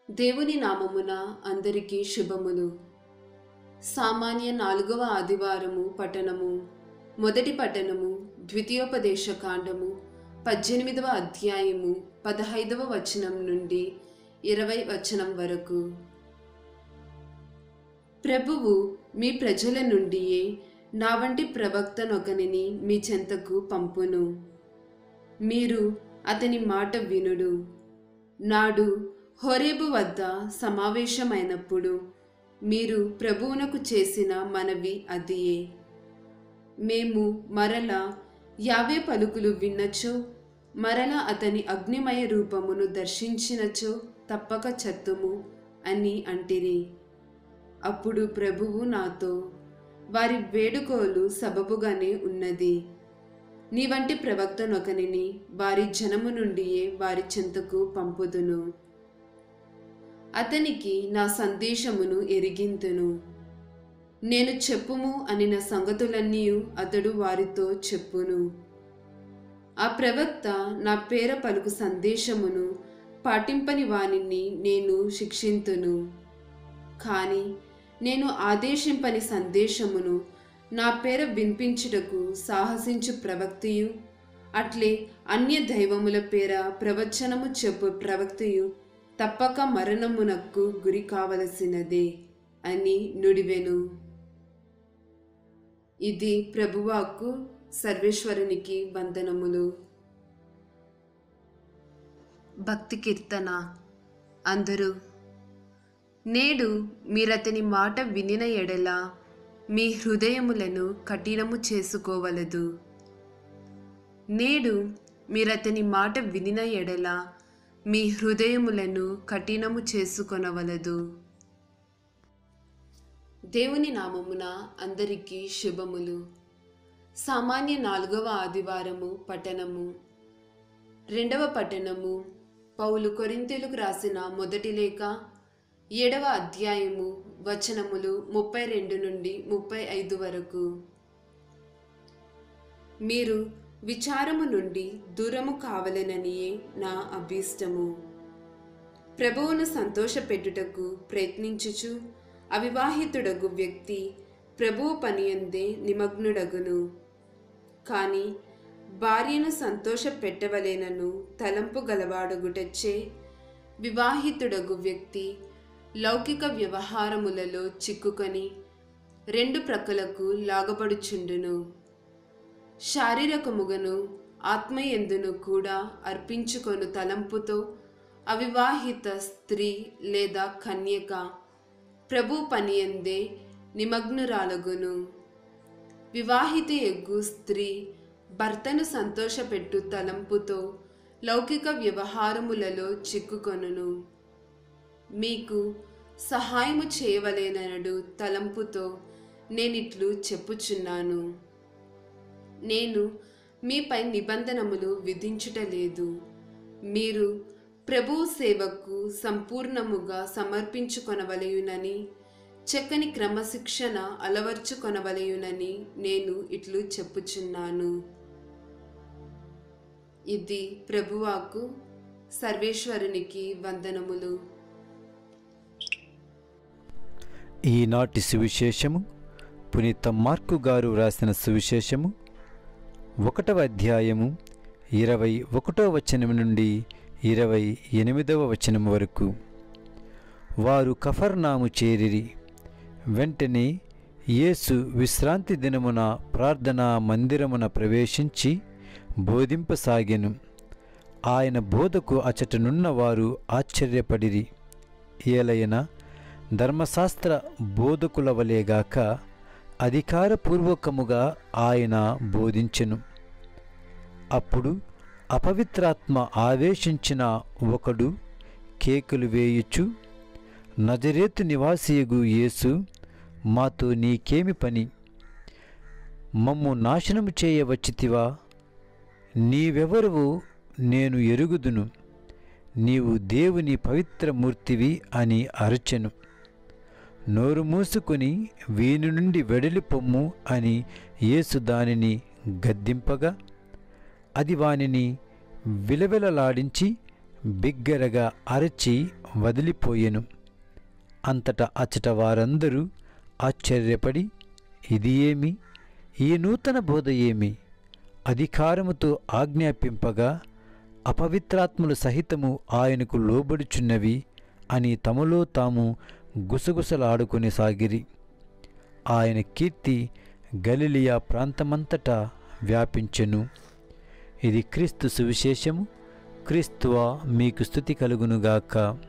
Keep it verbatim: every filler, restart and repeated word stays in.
దేవుని నామమున అందరికీ శుభములు. సామాన్య నాలుగవ ఆదివారము పఠనము. మొదటి పఠనము ద్వితీయోపదేశ కాండము పద్దెనిమిదవ అధ్యాయము పదహైదవ వచనం నుండి ఇరవై వచనం వరకు. ప్రభువు మీ ప్రజల నుండియే నా వంటి ప్రవక్తనొకనిని మీ చెంతకు పంపును. మీరు అతని మాట వినుడు. నాడు హోరేబు వద్ద సమావేశమైనప్పుడు మీరు ప్రభువునకు చేసిన మనవి అదియే. మేము మరల యావే పలుకులు విన్నచో, మరల అతని అగ్నిమయ రూపమును దర్శించినచో తప్పక చత్తుము అని అంటిరి. అప్పుడు ప్రభువు నాతో, వారి వేడుకోలు సబబుగానే ఉన్నది. నీ వంటి ప్రవక్తనొకనిని వారి జనము నుండియే వారి చెంతకు పంపుదును. అతనికి నా సందేశమును ఎరిగింతును. నేను చెప్పుము అనిన సంగతులన్నీ అతడు వారితో చెప్పును. ఆ ప్రవక్త నా పేర పలుకు సందేశమును పాటింపని వానిని నేను శిక్షింతును. కాని నేను ఆదేశింపని సందేశమును నా పేర వినిపించుటకు సాహసించు ప్రవక్తయు, అట్లే అన్య దైవముల పేర ప్రవచనము చెప్పు ప్రవక్తయు తప్పక మరణమునకు గురి కావలసినదే అని నుడివెను. ఇది ప్రభువాకు. సర్వేశ్వరునికి వందనములు. భక్తి కీర్తన. అందరూ నేడు మీరతని మాట వినిన ఎడల మీ హృదయములను కఠినము చేసుకోవలదు. నేడు మీరతని మాట వినిన ఎడల మీ హృదయములను కఠినము చేసుకొనవలదు. దేవుని నామమున అందరికీ శుభములు. సామాన్య నాలుగవ ఆదివారము పఠనము. రెండవ పఠనము పౌలు కొరింథీయులకు రాసిన మొదటి లేఖ ఏడవ అధ్యాయము వచనములు ముప్పై రెండు నుండి ముప్పై ఐదు వరకు. మీరు విచారము నుండి దూరము కావలెననియే నా అభీష్టము. ప్రభువును సంతోషపెట్టుటకు ప్రయత్నించుచు అవివాహితుడగు వ్యక్తి ప్రభువు పనియందే నిమగ్నుడగును. కాని భార్యను సంతోష పెట్టవలేనను తలంపు గలవాడగుటచ్చే వివాహితుడగు వ్యక్తి లౌకిక వ్యవహారములలో చిక్కుకొని రెండు ప్రక్కలకు లాగబడుచుండును. శారీరకముగను ఆత్మయందును కూడా అర్పించుకొను తలంపుతో అవివాహిత స్త్రీ లేదా కన్యక ప్రభు పనియందే నిమగ్నురాలగును. వివాహిత ఎగ్గు స్త్రీ భర్తను సంతోషపెట్టు తలంపుతో లౌకిక వ్యవహారములలో చిక్కుకొనును. మీకు సహాయము చేయవలేనడు తలంపుతో నేనిట్లు చెప్పుచున్నాను. నేను మీపై నిబంధనములు విధించుటలేదు. మీరు ప్రభువు సేవకు సంపూర్ణముగా సమర్పించుకొనవలయునని, చక్కని క్రమశిక్షణ అలవర్చుకొనవలయునని నేను ఇట్లు చెప్పుచున్నాను. ఇది ప్రభువాకు. సర్వేశ్వరునికి వందనములు. ఈనాటి సువిశేషము పునీత మార్కు గారు రాసిన సువిశేషము ఒకటవ అధ్యాయము ఇరవై ఒకటవ వచనం నుండి ఇరవై ఎనిమిదవ వచనం వరకు. వారు కఫర్నాము చేరిరి. వెంటనే యేసు విశ్రాంతి దినమున ప్రార్థనా మందిరమున ప్రవేశించి బోధింపసాగెను. ఆయన బోధకు అచటనున్న వారు ఆశ్చర్యపడిరి. ఏలయన ధర్మశాస్త్ర బోధకుల వలెగాక అధికారపూర్వకముగా ఆయన బోధించెను. అప్పుడు అపవిత్రాత్మ ఆవేశించిన ఒకడు కేకలు వేయుచు, నజరేతు నివాసియగు యేసు, మాతో నీకేమి పని? మమ్ము నాశనము చేయవచ్చితివా? నీవెవరువు నేను ఎరుగుదును. నీవు దేవుని పవిత్రమూర్తివి అని అరచెను. నోరు మూసుకొని వీని నుండి వెడలిపొమ్ము అని యేసు దానిని గద్దింపగా అది వానిని విలవిలలాడించి బిగ్గరగా అరచి వదిలిపోయెను. అంతటా అచ్చట వారందరూ ఆశ్చర్యపడి, ఇది ఏమి? ఈ నూతన బోధ ఏమి? అధికారముతో ఆజ్ఞాపింపగా అపవిత్రాత్మలు సహితము ఆయనకు లోబడుచున్నవి అని తమలో తాము గుసగుసలాడుకొని సాగిరి. ఆయన కీర్తి గలిలియా ప్రాంతమంతటా వ్యాపించెను. ఇది క్రీస్తు సువిశేషము. క్రీస్తువా మీకు స్తుతి కలుగునుగాక.